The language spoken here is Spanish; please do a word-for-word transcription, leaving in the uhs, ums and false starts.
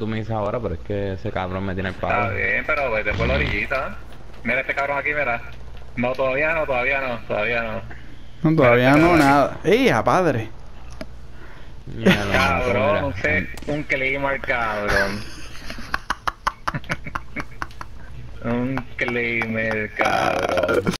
tú me dices ahora, pero es que ese cabrón me tiene el Está palo. bien, pero vete por la orillita. Mira este cabrón aquí, mira. No, todavía no, todavía no, todavía no. No, Mira este todavía no, cabrón aquí. nada. ¡Ey, a padre! Mira, lo mato, Cabrón, mira. un, se- un Claymore, cabrón. Un Claymore, cabrón.